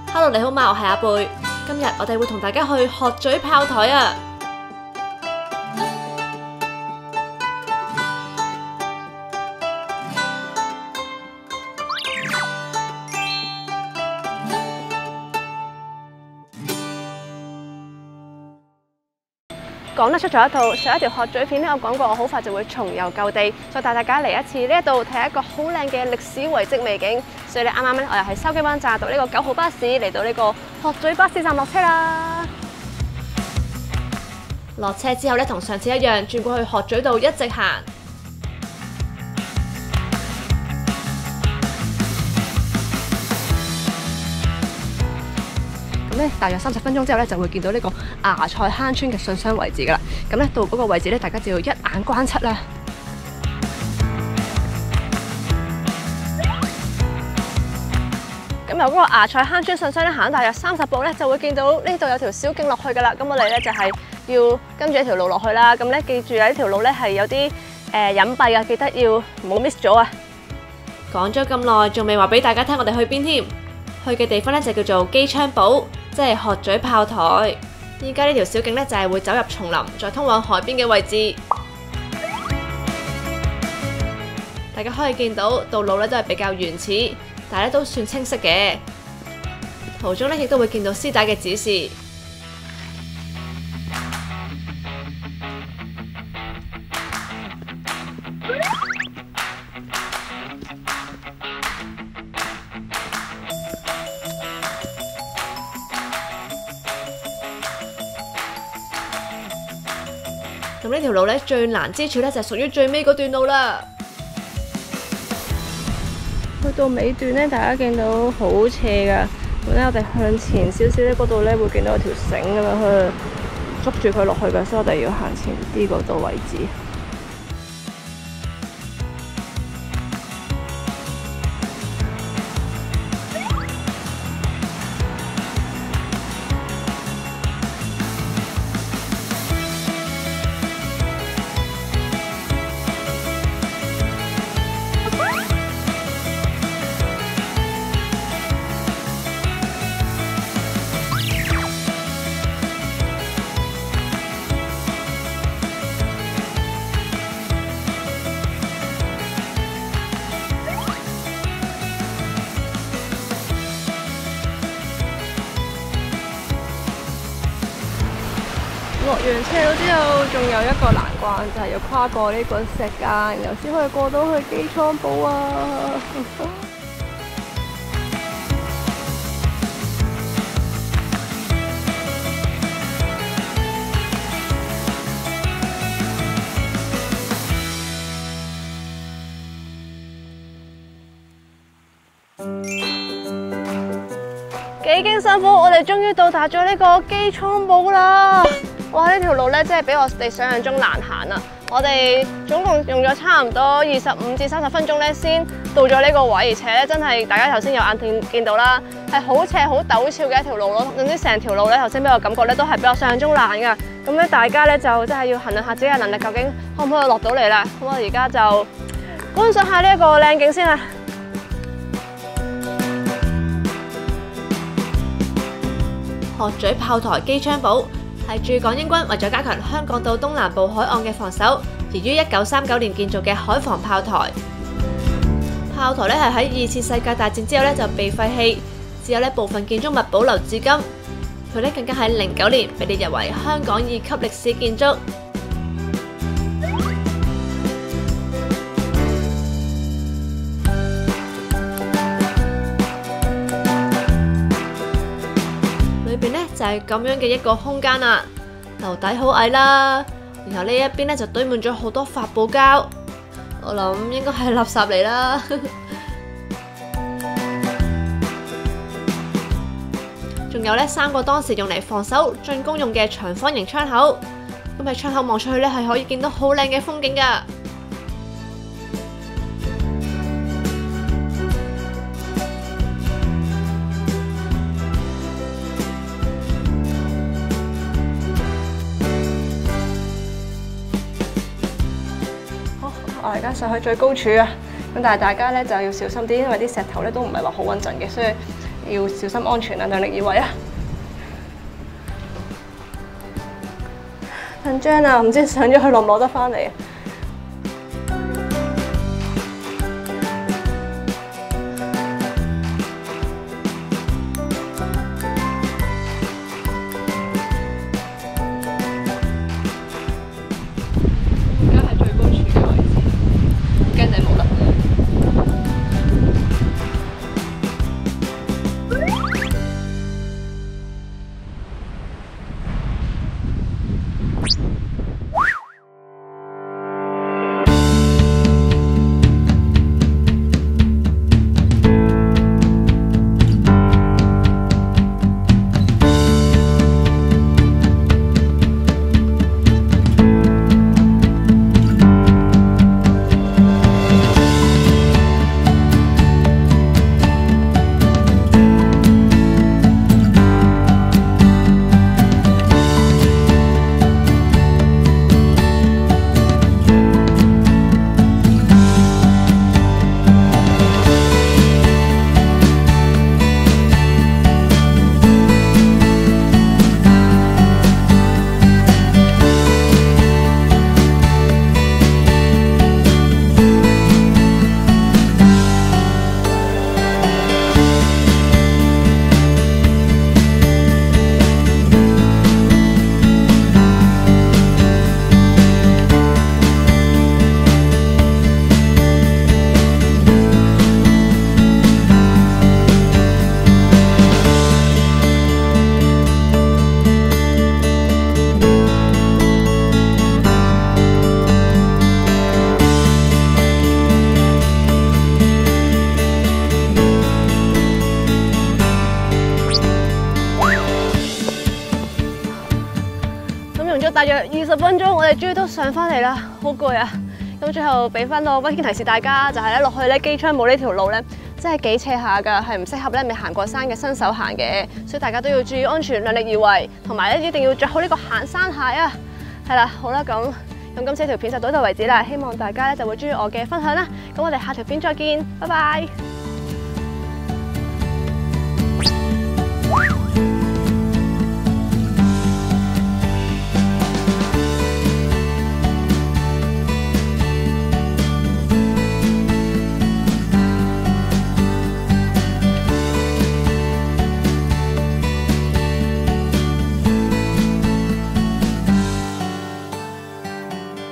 Hello， 你好嘛，我係阿貝。今日我哋會同大家去鶴咀炮台啊！講得出咗一套上一條鶴咀片咧，我講過我好快就會重遊舊地，再帶大家嚟一次呢一度睇一個好靚嘅歷史遺跡美景。所以你啱啱咧，我又喺筲箕灣站搭呢個9號巴士嚟到呢個鶴咀巴士站落車啦。落車之後咧，同上次一樣，轉過去鶴咀道一直行。大約30分鐘之後咧，就會見到呢個芽菜坑村嘅信箱位置噶啦。咁咧到嗰個位置咧，大家就要一眼關七啦。咁由嗰個芽菜坑村信箱咧行大約30步咧，就會見到呢度有條小徑落去噶啦。咁我哋咧就係要跟住一條路落去啦。咁咧記住啊，呢條路咧係有啲隱蔽嘅，記得要唔好 miss 咗啊！講咗咁耐，仲未話俾大家聽我哋去邊添？去嘅地方咧就叫做機槍堡，即係鶴咀炮台。依家呢條小徑咧就係會走入叢林，再通往海邊嘅位置。大家可以見到道路咧都係比較原始，但係咧都算清晰嘅。途中咧亦都會見到絲帶嘅指示。咁呢條路咧最難之處咧就係屬於最尾嗰段路啦。去到尾段咧，大家見到好斜噶。咁咧我哋向前少少咧，嗰度咧會見到有條繩咁樣去捉住佢落去嘅，所以我哋要行前啲嗰度位置。落完車路之後，仲有一個難關，就係要跨過呢個石階，然後先可以過到去機槍堡啊！幾經辛苦，我哋終於到達咗呢個機槍堡啦！哇！呢條路咧，真係比我哋想象中難行啊！我哋總共用咗差唔多25至30分鐘咧，先到咗呢個位，而且咧真係大家頭先有眼見到啦，係好斜好陡峭嘅一條路咯。總之成條路咧，頭先俾我感覺咧都係比我想象中難㗎。咁咧大家咧就真係要衡量下自己嘅能力，究竟可唔可以落到嚟啦？咁我而家就觀賞下呢一個靚景先啦。鶴咀炮台機槍堡係駐港英軍為咗加強香港島東南部海岸嘅防守，而於1939年建造嘅海防炮台。炮台咧係喺2次世界大戰之後咧就被廢棄，只有咧部分建築物保留至今。佢咧更加喺09年被列入為香港2級歷史建築。裏邊咧就係咁樣嘅一個空間啦，樓底好矮啦，然後呢一邊咧就堆滿咗好多發泡膠，我諗應該係垃圾嚟啦。仲有咧3個當時用嚟防守進攻用嘅長方形窗口，咁喺窗口望出去咧係可以見到好靚嘅風景㗎。我而家上去最高處啊！咁但係大家咧就要小心啲，因為啲石頭咧都唔係話好穩陣嘅，所以要小心安全啊，量力而為啊！緊張啊，唔知上咗去攞唔攞得翻嚟啊！而家係最高處嘅位置，驚你冇啦！大約20分鐘，我哋終於都上翻嚟啦，好攰啊！咁最後俾翻個溫馨提示大家，就係咧落去咧機槍帽呢條路咧，真係幾斜下㗎，係唔適合咧未行過山嘅新手行嘅，所以大家都要注意安全，量力而為，同埋咧一定要着好呢個行山鞋啊！係啦，好啦，咁今次條片就到呢度為止啦，希望大家咧就會中意我嘅分享啦，咁我哋下條片再見，拜拜。